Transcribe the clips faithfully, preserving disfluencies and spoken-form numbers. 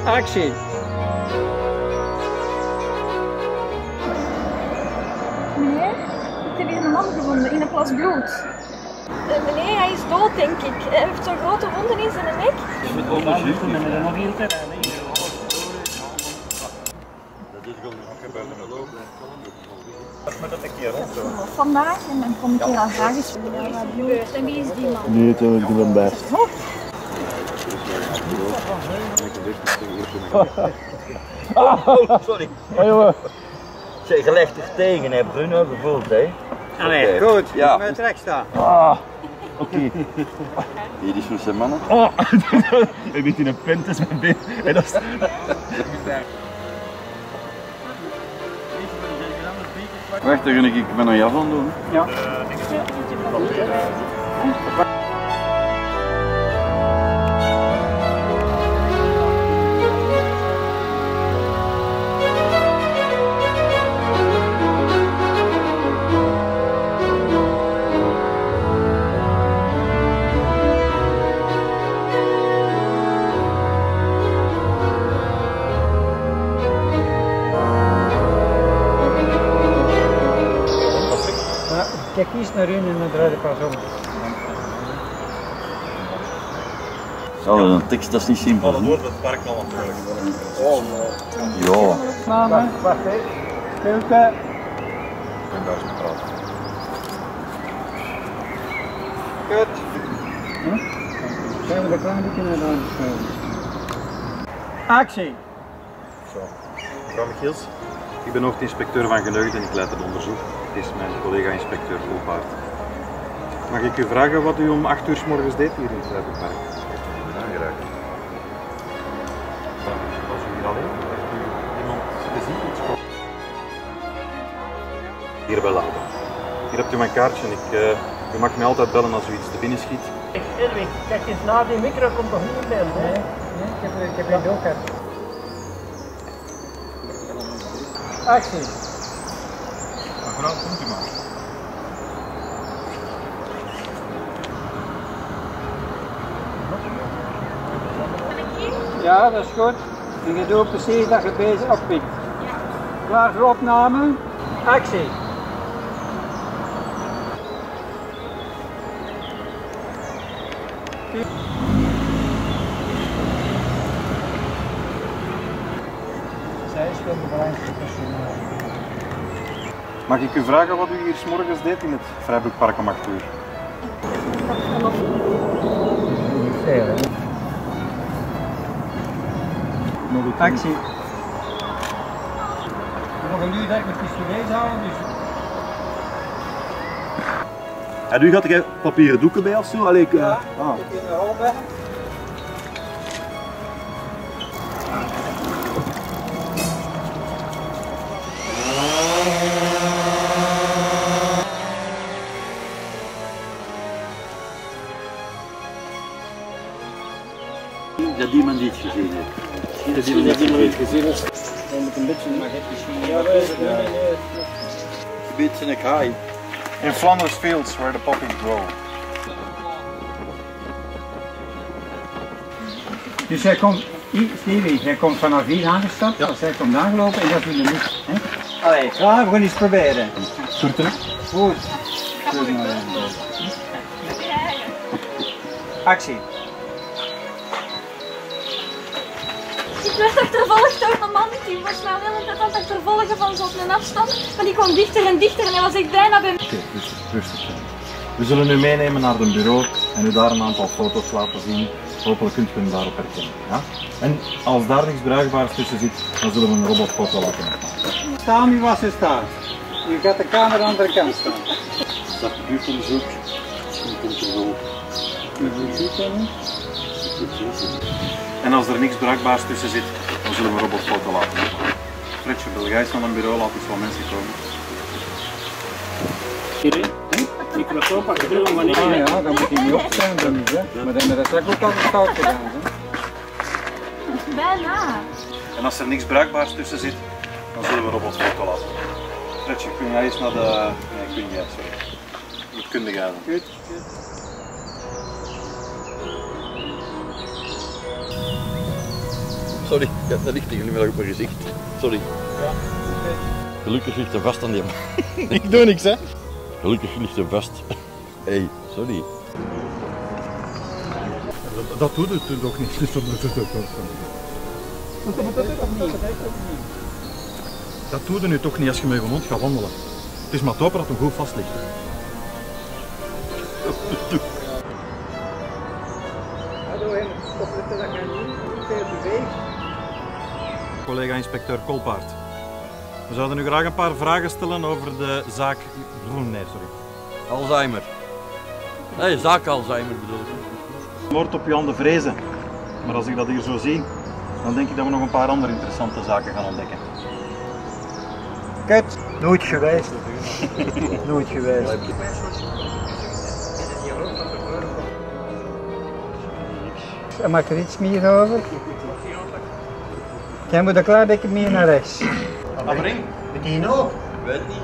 Actie. Meneer, ik heb hier een man gevonden in een plas bloed. Uh, meneer, hij is dood, denk ik. Hij heeft zo'n grote wonden in zijn nek. Je moet onderzoeken en er nog heel te rijden. Dat is gewoon een buiten de loop. Dat moet dat een keer rond zo. Vandaag en dan kom ik hier aan vragen stellen. Wat gebeurt en wie is die man? Nee, het is een best. Oh, sorry. Zeg, je legt er tegen, hè, Bruno, gevoeld, hè? Allee, goed, ja. Met recht staan. Ah, oké. Okay. Hier is voor zijn mannen. Oh, hij weet in een pint is mijn been. Hey, dat is... Wacht, dan ga ik mijn jas aan doen. Ja. Kijk eens naar hun en dan draai je pas om. Oh, een tekst, dat is niet simpel. Dan wordt het park al natuurlijk. Oh, ja. Mama, wacht even. Stilte. Ik ben daar eens met praten. Kut. Hm? Zijn we er klaar beetje naar de hand. Actie. Zo. Mevrouw Michiels, ik ben hoofdinspecteur van Geneugd en ik leid het onderzoek. Het is mijn collega-inspecteur Volpaard. Mag ik u vragen wat u om acht uur 's morgens deed hier in het Vrijburgpark? Aangeraakt. Was u hier alleen? Heeft u iemand gezien? Iets voor... Hier bij Lauda. Hier hebt u mijn kaartje en ik, uh, u mag mij altijd bellen als u iets te binnen schiet. Edwin, kijk eens naar die micro, komt toch niet bellen? Nee, nee, ik heb, ik heb geen doorgaan. Actie. Mevrouw, komt u maar. Ja, dat is goed. En je doet precies dat je bezig oppikt. Klaar voor opname? Actie. Zij is gewoon de belangrijkste personeel. Mag ik u vragen wat u hier 's morgens deed in het Vrijburgpark om acht uur? Niet veel, hè? Actie. Nog een uur dat ik met pistolet houden, dus... En nu gaat er papieren doeken bij of zo? Allee, ik, uh... Ja, ah. ik in de handen. Dat iemand iets gezien heeft. Dat iemand iets gezien heeft. Dan moet een beetje maar het misschien. Ja, een beetje een kaai. In Flanders fields where the poppies grow. Dus hij komt, Stevie, hij komt vanaf hier aangestapt, ja. Als hij komt aangelopen en dat doe je niet. Hè? Allee, klaar, we gaan eens proberen. Goed, hè? Goed. Actie. Ik werd achtervolgd door een man, die was mij wel net aan het achtervolgen van zo'n afstand. Maar die kwam dichter en dichter en hij was echt bijna bij mij. Oké, rustig, rustig. We zullen u meenemen naar het bureau en u daar een aantal foto's laten zien. Hopelijk kunt u hem daarop herkennen. Ja? En als daar niks bruikbaars tussen zit, dan zullen we een robotfoto laten maken. Sta nu waar ze staat. Je gaat de camera aan de andere kant staan. Dat buurtonderzoek. Misschien komt er wel. En als er niks bruikbaars tussen zit, dan zullen we een robotfoto laten maken. Fredje, wil jij eens naar een bureau laten eens wat mensen komen? Microfoon pakken, doen wanneer Ah ja, dan moet hij niet opstaan dan niet, hè. Maar dan is dat straks ook al fout gedaan, hè. Bijna. En als er niks bruikbaars tussen zit, dan zullen we een robotfoto laten maken. Fredje, kun jij eens naar de... Nee, kun jij, sorry. Wat kun jij dan? Goed, goed. Sorry, ja, dat ligt tegen nu op mijn gezicht. Sorry. Ja. Gelukkig ligt er vast aan die. Ik doe niks, hè? Gelukkig ligt er vast. Hé, hey, sorry. Dat, dat doet het toch niet. Dus dat, dat, dat, dat, dat doe je nu toch niet als je met je hond gaat wandelen. Het is maar te hopen dat het hem goed vast ligt. Collega inspecteur Kolpaert. We zouden u graag een paar vragen stellen over de zaak. Nee, sorry. Alzheimer. Nee, zaak Alzheimer bedoel ik. Moord op Jan de Vreese. Maar als ik dat hier zo zie, dan denk ik dat we nog een paar andere interessante zaken gaan ontdekken. Kut, nooit geweest. Nooit geweest. En maak er iets meer over? Jij moet een klein beetje meer naar rechts. Abring? Met die ook? Weet niet.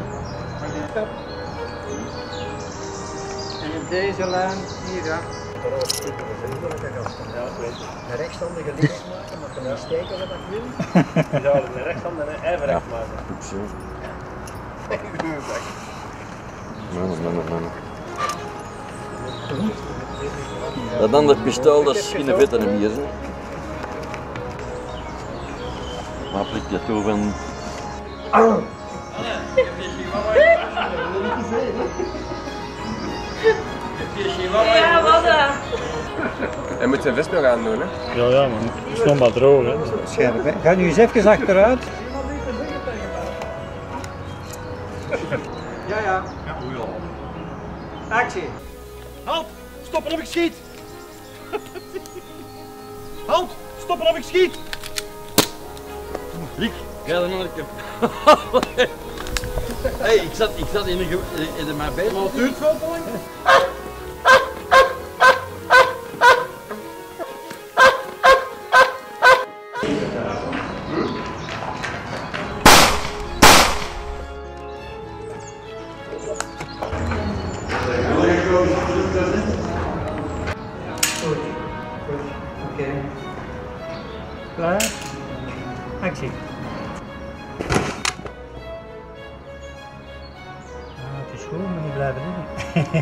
En op deze lijn hier, ja. De rechtshandige links maken, maar kan niet steken wat ik wil. Je zou de rechtshandige even recht maken. Goed zo. Mannen, mannen, mannen. Dat andere pistool, dat is geen vet en meer. Maar plik je toe van. Oh. Ja, wat dan? Hij moet zijn vest nog aan doen, hè? Ja, ja, man. Het is nog maar droog, hè. Scherp, hè? Ga nu eens even achteruit. Ja, ja. Actie. Halt! Stoppen of ik schiet! Halt! Stoppen of ik schiet! Rick, ga er nog een keer. Hé, hey, ik zat, ik zat in, een, in, in mijn been. Maar het duurt veel te lang. Goed. Goed. Oké. Klaar? Actie. Ah, het is goed, maar niet blijven liggen.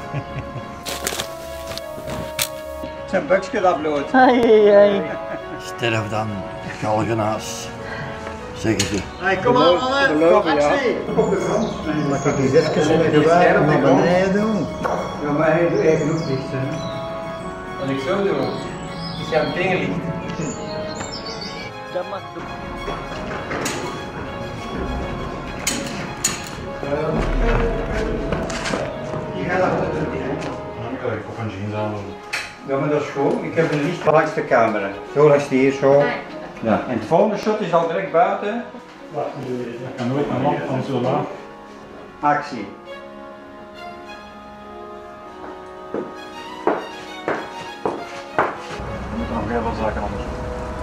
Zijn buksje dat bloot. Ai, ai. Sterf dan, galgenaas. Zeggen ze. Hey, kom aan, mannen. Kom, actie. Op de grond. Mag ik eens even met gewaar naar beneden doen? Ja, maar hij heeft genoeg licht, hè. Wat ik zo doe, is jouw tegenlicht. Dat mag doen. Die gaat achter de deur. Dan kan ik op een jeans aandoen. Ja, maar dat is goed. Ik heb een licht langs de camera. Zo langs die hier, zo. Ja. En het volgende shot is al direct buiten. Dat kan nooit een lamp van zo laag. Actie. We moeten nog heel veel zaken anders doen.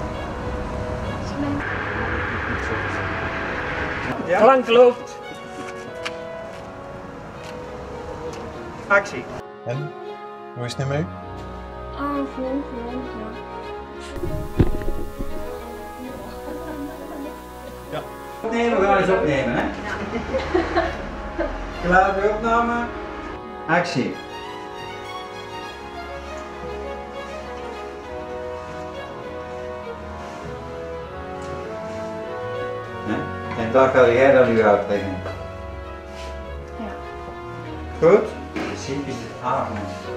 Ja? Klank loopt. Actie. En? Hoe is het nu mee? Oh, gewoon, gewoon, ja. Opnemen, we gaan eens opnemen, hè? Klaar voor opname? Actie. Ja. En daar ga jij dan nu uitleggen. Ja. Goed? Je ziet is het avond.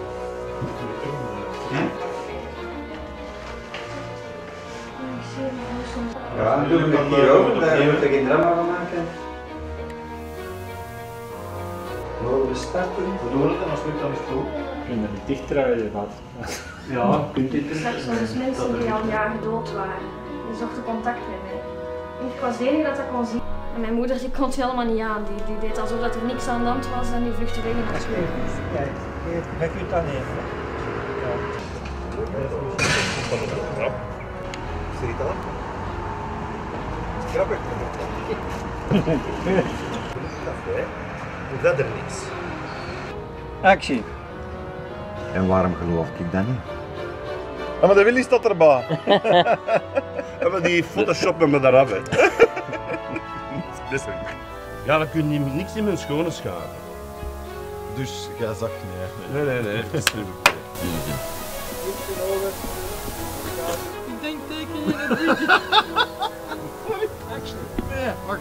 Ja? Ja, dan doen we het hier ook, daar moet je geen drama van maken. Mogen we starten? We doen het en als het lukt dan is het goed. Je kunt er niet dicht draaien, wat? Ja, kunt dit dus. Straks waren dus mensen die al jaren dood waren. Die zochten contact met mij. En ik was de enige dat dat kon zien. En mijn moeder die kon het helemaal niet aan. Die, die deed alsof er niks aan de hand was en die vluchtte weg naar school. Kijk, je kunt dat nemen. Ja. Zie je dat? Grappig. Verder niks. Actie. En waarom geloof ik dat niet? Ja, maar de Willy staat erbij. Ja, maar die photoshoppen me daaraf. Hè. Best wel. Ja, dan kun je niks in mijn schone scharen. Dus jij zag nee. Nee, nee, nee. Dat is niet Ik denk teken je het niet. Nee, wacht.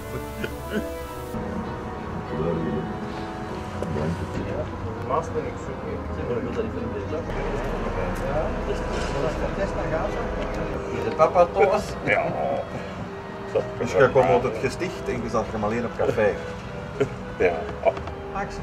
Naast ben ik zo. De papa Thomas? Ja. Dus je komt uit het gesticht en je zat hem alleen op café. Ja. Actie.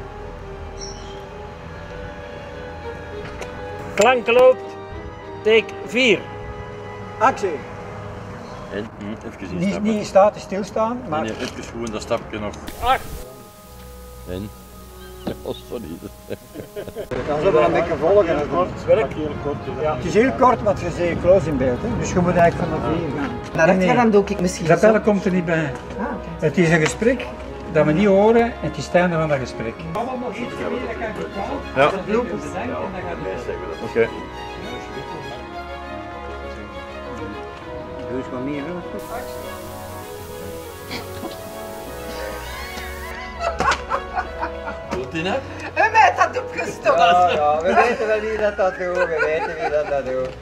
Klank loopt, take vier. Actie. En hm, even Niet, instappen. niet statisch stilstaan, maar... Nee, nee, even gewoon dat stapje nog. Acht. En? Oh, sorry. Je kan zo wel een beetje volgen. Het werkt heel kort. Ja. Het is heel kort, want je ziet close in beeld. Hè? Dus je moet eigenlijk van naar vier gaan. Nou, dat dan doe ik misschien Dat bellen komt er niet bij. Ah, okay. Het is een gesprek dat we niet horen en het is het einde van dat gesprek. Ja. Oké. Okay. Dus wat meer. Doet hij nou? En mij dat opgestopt. Ja, ja, we weten wel wie dat dat doet, we weten wie dat dat doet.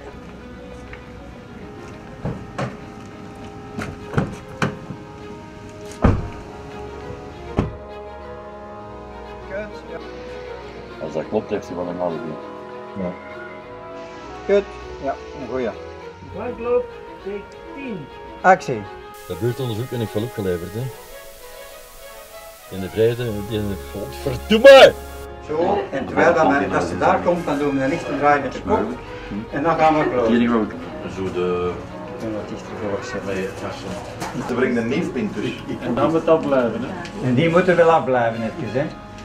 Kut, ja. Als dat klopt, heeft hij wel een half uur. Ja. Kut, ja, een goeie. Klank loopt, take tien. Actie. Dat buurtonderzoek ben ik wel opgeleverd, hè. In de vrede, die godverdomme! Zo, en terwijl dat men, als ze daar komt, dan doen we een lichte draai met de kop. En dan gaan we close. Hier ook. Zo de... En wat dichter voor zetten. Ze brengt een neefpint dus. En dan moet dat blijven. Hè. En die moeten wel afblijven netjes, hè.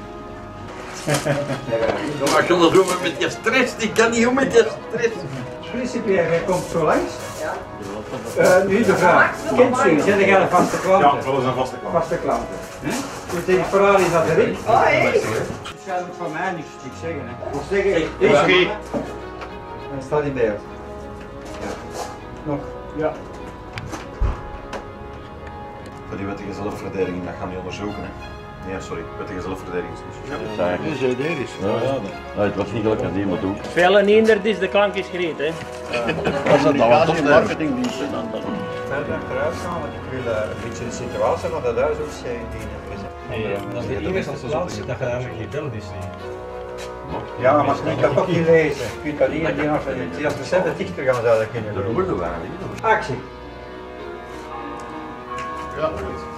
Maar ik kan dat doen met je stress, ik kan niet om met je stress. Principieel, jij komt zo langs. Ja. Uh, nu de vraag. Kent u, zijn jij een vaste klanten? Ja, wel eens een vaste klant. Vaste klanten. Dus die Ferrari zat erin. Oh, hé. Dus jij moet van mij niks niks zeggen. Hè. Of zeggen, Hey, deze oké. man, en staat in beeld. Ja. Nog. Ja. Voor die wettige zelfverdediging, dat gaan die onderzoeken. Hè. Nee, sorry, wettige zelfverdediging. Ja, Dat is idee. ja, ja. Nee, het was niet gelijk aan die, maar ook. Veel en hinderd is, de klank is gereed, hè. Als dat dan wat marketingdiensten dan dan. Verder achteruit gaan, want ik wil uh, een beetje de situatie van dat huis ook zien. Dat is de eerste plaats dat je eigenlijk niet Belgisch ziet. Ja, maar je kan toch niet lezen. Je kunt dat hier en hier als we zelf dichter gaan zouden kunnen Dat doen. worden we eigenlijk. Actie. Ja.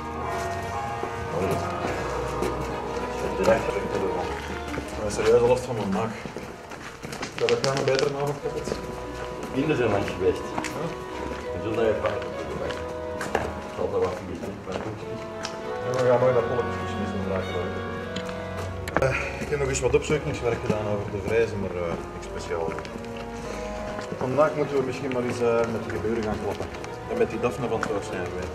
Een serieuze last van mijn maag. Ja, dat gaan we beter na afkoppeld. Kinderen zijn langs geweest. Je zult daar je paard op de weg. Ik zal dat wat vergeten, maar dat komt niet. Ja, we gaan nooit dat polletjes missen dragen. Uh, ik heb nog eens wat opzoekingswerk gedaan over de vrezen, maar uh, niks speciaal. Vandaag moeten we misschien maar eens uh, met de gebeuren gaan kloppen. En met die Daphne van thuis zijn we.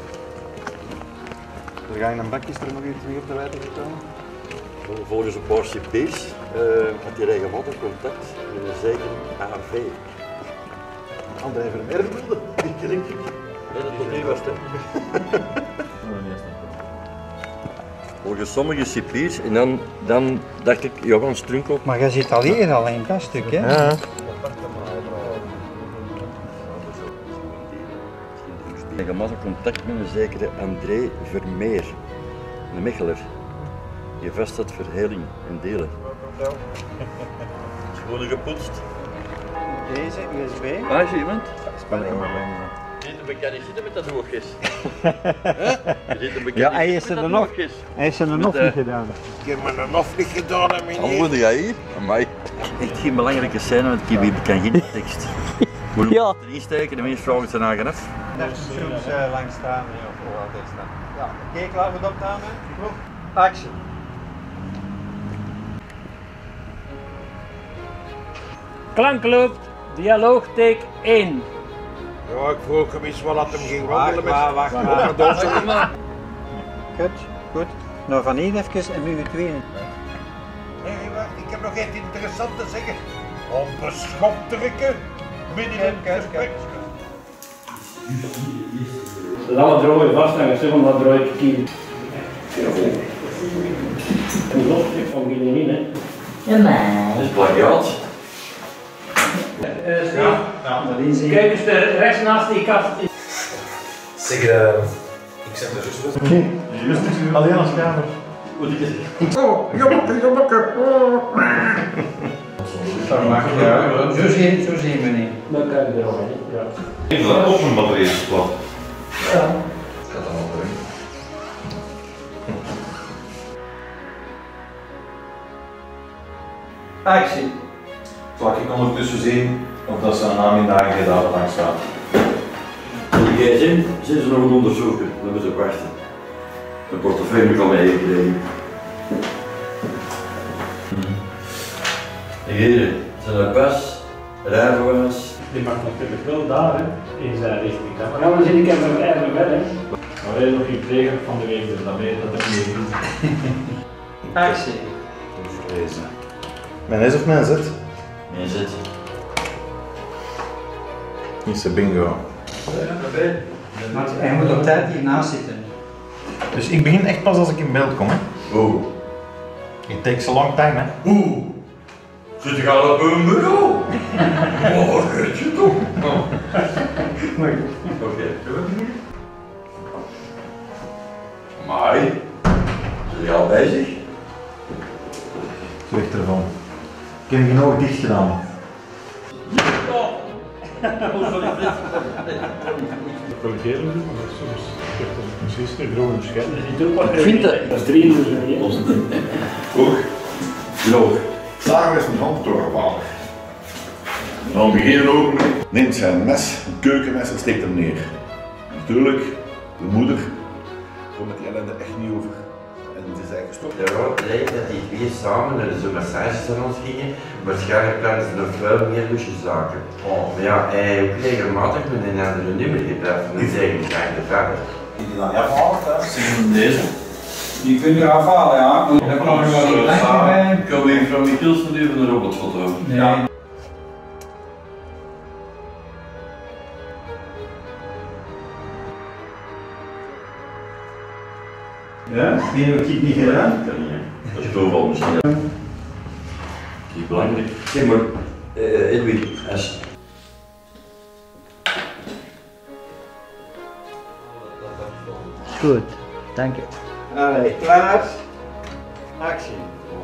Er ga je een bakje er nog iets meer te wijten gekomen? Volgens een paar cipiers uh, had hij regelmatig contact met een zekere A V. André Vermeer wilde, die ken ik. Nee, dat tot nu was het. Volgens sommige cipiers, en dan, dan dacht ik, Johan Strunkel. Maar jij zit al hier al in dat stuk, hè? Ja. Regelmatig contact met een zekere André Vermeer, een Mecheler, die vast had verheling en delen. Schoenen gepoetst. Deze U S B. Ah, is er iemand? Spannend. Je ziet hem bekend niet zitten met dat oogjes. Je ziet hem bekend Ja, niet hij zitten is er met nog. dat oogjes. Hij heeft er nog niet gedaan. Ik heb me een of niet gedaan, hè, meneer. Al woonde jij hier? Amai. Echt geen belangrijke scène, want ik heb kan geen tekst. Moet je ja. erin steken, de mensen vragen het zijn eigen af. Dat is soms uh, langs staan, ja, of hoe altijd staan. Ja, oké, okay, klaar voor de opname? Goed. Actie. Klank loopt, dialoog take één. Ja, ik vroeg hem eens wat dat hem ging Wacht, wandelen wacht, wacht, wacht. met... wacht. Goed, goed. Nou, van hier even en nu twee. Nee, wacht, ik heb nog iets interessants te zeggen. Onbeschofte. Midden kijk, kijk. Dat is alle droge vasthangen, zeg maar dat droge kiel. Een lofstuk van Guillemin, hè? Ja, nee. Dat is plagiaat. Uh, Steve, ja, ja. Kijk eens de rechts naast die kast. Zeg, uh, ik zeg er juist. Oké, juist alleen als kamer. Oh, jammer, jammer. Dat mag je, zo zien, zo zien we niet. Dan kijk je er al in. Ja. Ik heb ook een batterij plat. Ja. Ik ga dat wel doen. Actie. Zal ik ondertussen zien of dat ze een naam in de eigen databank staat? Voor de gsm zijn ze nog aan het onderzoeken, dan moeten ze wachten. De portefeuille kan meegekregen. De heren, zijn er pas, rijbewijs. Die mag natuurlijk wel daar, hè, in zijn richting. Maar ja, dan zit ik even even wel, hè. Maar wij nog geen pleger van de week, dus dat weet dat er niet is. Actie. Deze. Mijn S of mijn Z? Mijn Z. Is een bingo. Maar hij moet op tijd hiernaast zitten. Dus ik begin echt pas als ik in beeld kom, hè? Oeh. It takes a long time, hè? Oeh. Zit je al op een bureau? Oh, weet je toch? Oké, kunnen we beginnen? Maar, zijn je al bezig? Weg ervan. Ik heb geen oog dicht gedaan. Corrigeren doen, maar soms heb je precies een grote scherm. Ik vind dat. Dat is drie uur, hè. Hoog. Droog. Zagen is een hand doorgevallen. Dan beginnen ook. Neemt zijn mes, een keukenmes en steekt hem neer. Natuurlijk, de moeder komt met die ellende echt niet over. En het is eigenlijk gestopt. De rood lijkt dat die twee samen naar zo'n massagesalons gingen. Waarschijnlijk plannen ze nog veel meer lusjeszaken. Oh. Maar ja, hij heeft ook regelmatig met een andere nummer gebeld van een zeggen de vader. Die die dan afhalen, hè? Deze. Die kun je afhalen, ja. Dan kan je wel een lijntje bij. Kan we even van Michiels van u van de robotfoto? Ja. Ja, die heb ik niet gedaan. Kan niet, hè. Dat is toeval misschien. Dat is belangrijk. Zeg maar, uh, Edwin, als... Goed, dank je. Allee, klaar. Actie.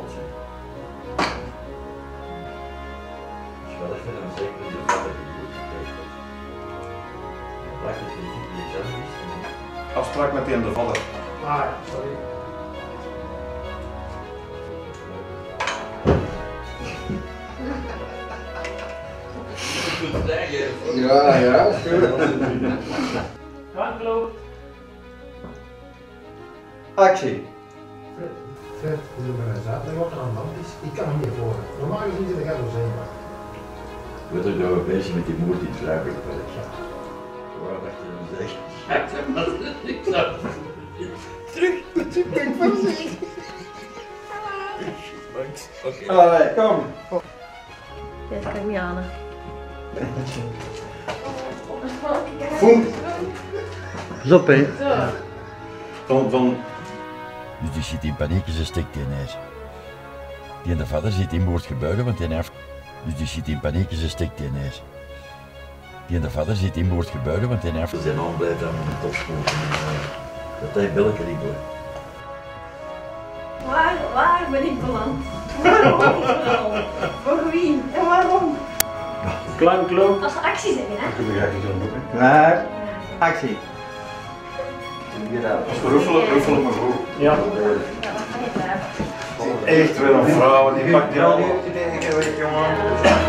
Ik ga even dan zeker dat de vader die goed gekregen heeft. Blijkt dat het niet niet zelf is. Afspraak met die en de vader. Ah, sorry. Ja, ja, goed. Dankloop. Actie. Fred, Fred, hoe er bij zaterdag wat er aan de hand is, ik kan hem niet volgen. Normaal gezien zit ik al zijn. Ik weet ook dat we bezig met die moord in het Vrijburgpark gaan. Waar dacht je dan zeg? Ik zou terug, ik ben voorzichtig. Oké. Allee, kom. Ja, dat kan ik niet aan. Voem. Zop, hè. Van, van... Dus die zit in paniek en ze steekt die neer. Die en de vader zit in moord gebeuren, want hij heeft... Dus die zit in paniek en ze steekt die neer. Die en de vader zit in moord gebeuren, want hij heeft... Zijn naam blijft aan de top spoken. Dat hij belken rinkelen. Waar, waar ben ik beland? Waarom vooral? Voor wie? En waarom? Klankloop. Als actie zeggen, hè? Dat ga ik niet doen, hè? Klaar. Actie. Als we roefelen, roefelen maar goed. Ja. Ja, wat ga je daar? Echt wel een vrouw, die pakt die al. Die denken, weet je, jongen.